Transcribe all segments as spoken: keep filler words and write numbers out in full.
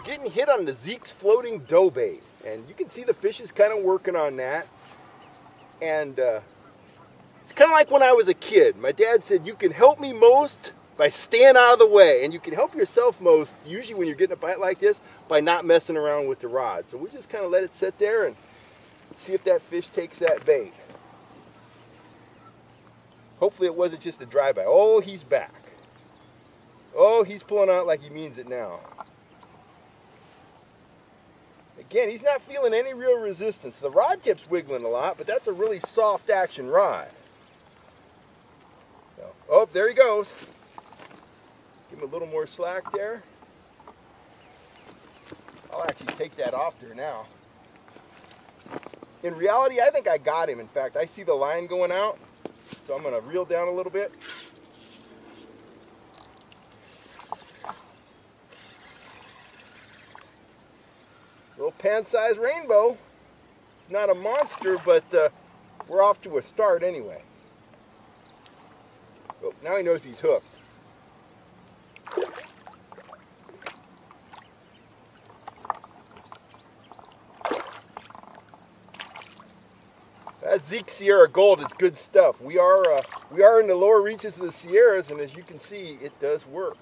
getting hit on the Zeke's floating dough bait. And you can see the fish is kind of working on that. And uh, it's kind of like when I was a kid. My dad said, you can help me most by staying out of the way. And you can help yourself most, usually when you're getting a bite like this, by not messing around with the rod. So we just kind of let it sit there and see if that fish takes that bait. Hopefully it wasn't just a drive-by. Oh, he's back. Oh, he's pulling out like he means it now. Again, he's not feeling any real resistance. The rod tip's wiggling a lot, but that's a really soft action rod. So, oh, there he goes. Give him a little more slack there. I'll actually take that off there now. In reality, I think I got him. In fact, I see the line going out, so I'm going to reel down a little bit. Little pan-sized rainbow. It's not a monster, but uh, we're off to a start anyway. Oh, now he knows he's hooked. That Zeke Sierra Gold is good stuff. We are uh, we are in the lower reaches of the Sierras, and as you can see, it does work.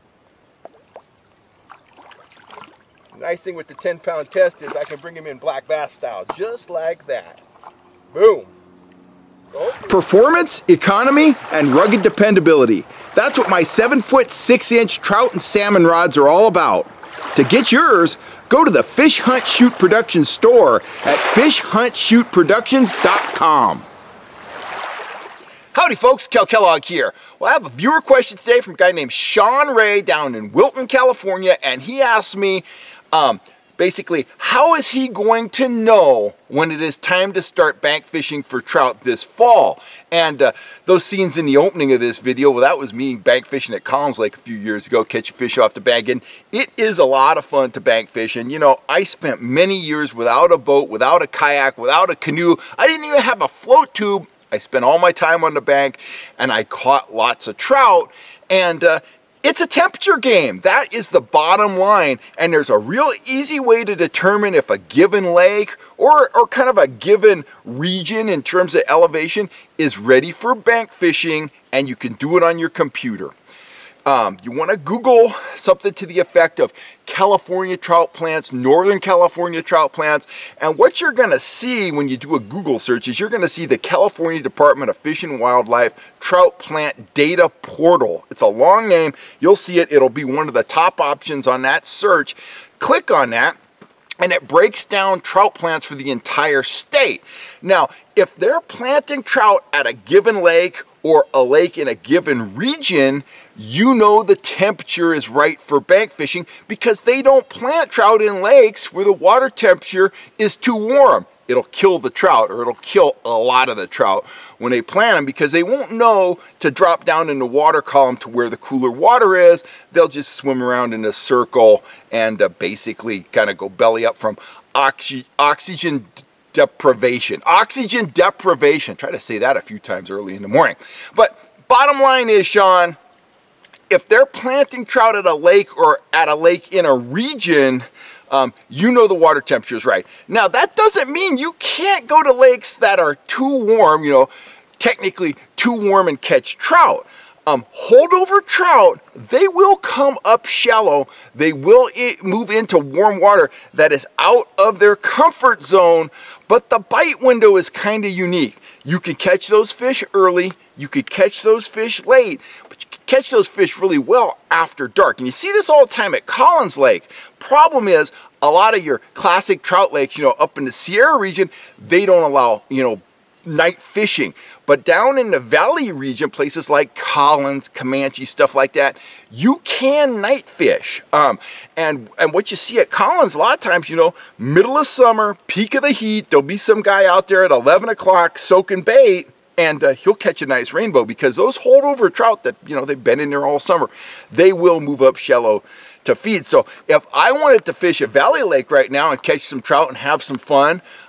The nice thing with the ten pound test is I can bring him in black bass style, just like that. Boom. Oh. Performance, economy, and rugged dependability. That's what my seven foot six inch trout and salmon rods are all about. To get yours, go to the Fish Hunt Shoot Productions store at fish hunt shoot productions dot com. Howdy folks, Kel Kellogg here. Well, I have a viewer question today from a guy named Sean Ray down in Wilton, California, and he asked me, um, basically, how is he going to know when it is time to start bank fishing for trout this fall? And uh, those scenes in the opening of this video, well, that was me bank fishing at Collins Lake a few years ago, catching fish off the bank. And it is a lot of fun to bank fish. And you know, I spent many years without a boat, without a kayak, without a canoe. I didn't even have a float tube. I spent all my time on the bank, and I caught lots of trout. And uh, it's a temperature game. That is the bottom line. And there's a real easy way to determine if a given lake or, or kind of a given region in terms of elevation is ready for bank fishing, and you can do it on your computer. Um, you want to Google something to the effect of California trout plants, Northern California trout plants, and what you're going to see when you do a Google search is you're going to see the California Department of Fish and Wildlife Trout Plant Data Portal. It's a long name. You'll see it. It'll be one of the top options on that search. Click on that, and it breaks down trout plants for the entire state. Now, if they're planting trout at a given lake or a lake in a given region, you know the temperature is right for bank fishing because they don't plant trout in lakes where the water temperature is too warm. It'll kill the trout, or it'll kill a lot of the trout when they plant them, because they won't know to drop down in the water column to where the cooler water is. They'll just swim around in a circle and uh, basically kind of go belly up from oxy oxygen deprivation. Oxygen deprivation. Try to say that a few times early in the morning. But bottom line is, Sean, if they're planting trout at a lake or at a lake in a region, um, you know the water temperature is right. Now, that doesn't mean you can't go to lakes that are too warm, you know, technically too warm and catch trout. Um, holdover trout, they will come up shallow. They will move into warm water that is out of their comfort zone, but the bite window is kind of unique. You can catch those fish early, you could catch those fish late, but you can catch those fish really well after dark. And you see this all the time at Collins Lake. Problem is, a lot of your classic trout lakes, you know, up in the Sierra region, they don't allow, you know, night fishing. But down in the valley region, places like Collins, Comanche, stuff like that, you can night fish. Um, and, and what you see at Collins, a lot of times, you know, middle of summer, peak of the heat, there'll be some guy out there at eleven o'clock soaking bait, and uh, he'll catch a nice rainbow, because those holdover trout that, you know, they've been in there all summer, they will move up shallow to feed. So if I wanted to fish a valley lake right now and catch some trout and have some fun,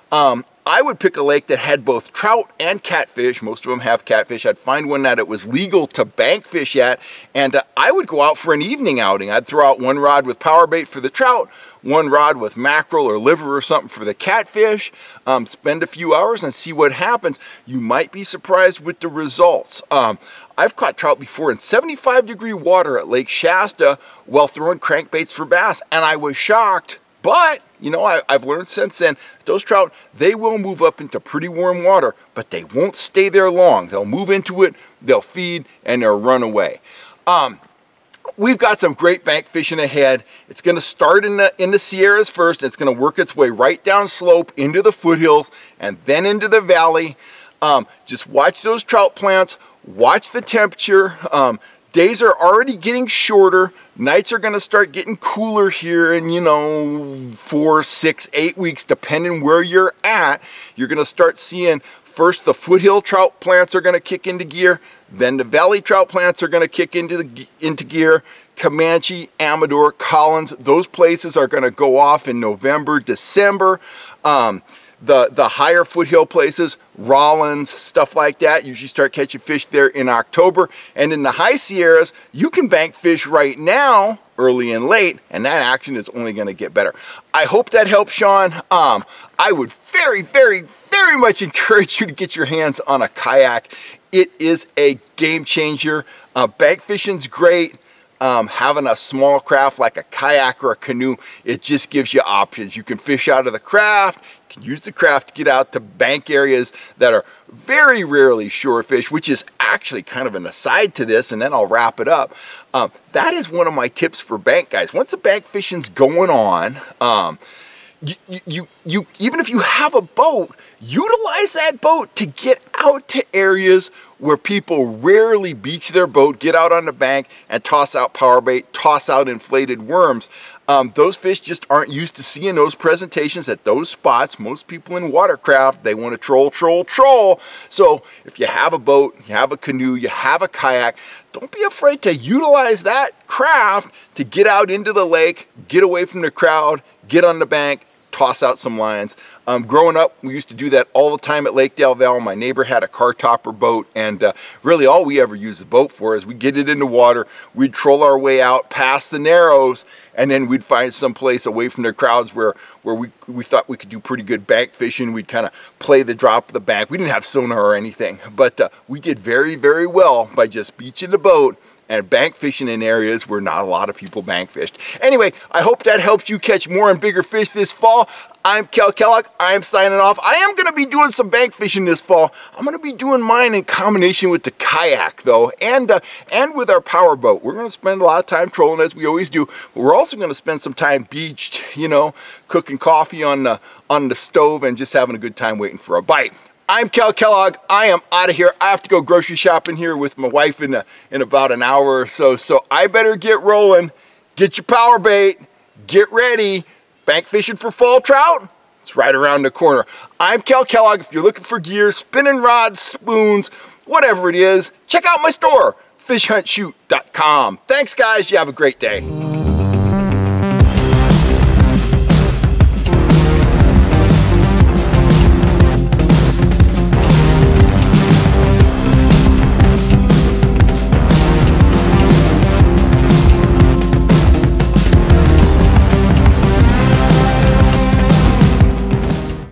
Um, I would pick a lake that had both trout and catfish. Most of them have catfish. I'd find one that it was legal to bank fish at, and uh, I would go out for an evening outing. I'd throw out one rod with power bait for the trout, one rod with mackerel or liver or something for the catfish, um, spend a few hours and see what happens. You might be surprised with the results. Um, I've caught trout before in seventy-five degree water at Lake Shasta while throwing crankbaits for bass, and I was shocked. But, you know, I, I've learned since then, those trout, they will move up into pretty warm water, but they won't stay there long. They'll move into it, they'll feed, and they'll run away. Um, we've got some great bank fishing ahead. It's going to start in the, in the Sierras first. It's going to work its way right down slope into the foothills and then into the valley. Um, just watch those trout plants, watch the temperature. Um, Days are already getting shorter. Nights are going to start getting cooler here in, you know, four, six, eight weeks, depending where you're at. You're going to start seeing first the foothill trout plants are going to kick into gear. Then the valley trout plants are going to kick into, the, into gear. Comanche, Amador, Collins, those places are going to go off in November, December. Um, The, the higher foothill places, Rollins, stuff like that, usually start catching fish there in October. And in the high Sierras, you can bank fish right now, early and late, and that action is only going to get better. I hope that helps, Sean. Um, I would very, very, very much encourage you to get your hands on a kayak. It is a game changer. Uh, bank fishing's great. Um, having a small craft like a kayak or a canoe, it just gives you options. You can fish out of the craft, you can use the craft to get out to bank areas that are very rarely shore fish, which is actually kind of an aside to this, and then I'll wrap it up. Um, that is one of my tips for bank guys. Once the bank fishing's going on, um, You, you, you, even if you have a boat, utilize that boat to get out to areas where people rarely beach their boat, get out on the bank and toss out power bait, toss out inflated worms. Um, those fish just aren't used to seeing those presentations at those spots. Most people in watercraft, they want to troll, troll, troll. So if you have a boat, you have a canoe, you have a kayak, don't be afraid to utilize that craft to get out into the lake, get away from the crowd, get on the bank, toss out some lines. Um, growing up, we used to do that all the time at Lake Del Valle. My neighbor had a car topper boat, and uh, really all we ever used the boat for is we'd get it in the water, we'd troll our way out past the Narrows, and then we'd find some place away from the crowds where, where we, we thought we could do pretty good bank fishing. We'd kind of play the drop of the bank. We didn't have sonar or anything, but uh, we did very, very well by just beaching the boat and bank fishing in areas where not a lot of people bank fished. Anyway, I hope that helps you catch more and bigger fish this fall. I'm Cal Kellogg. I am signing off. I am going to be doing some bank fishing this fall. I'm going to be doing mine in combination with the kayak, though, and uh, and with our power boat. We're going to spend a lot of time trolling, as we always do, but we're also going to spend some time beached, you know, cooking coffee on the, on the stove and just having a good time waiting for a bite. I'm Cal Kellogg. I am out of here. I have to go grocery shopping here with my wife in, a, in about an hour or so, so I better get rolling. Get your power bait. Get ready. Bank fishing for fall trout? It's right around the corner. I'm Cal Kellogg. If you're looking for gear, spinning rods, spoons, whatever it is, check out my store, fish hunt shoot dot com. Thanks, guys. You have a great day.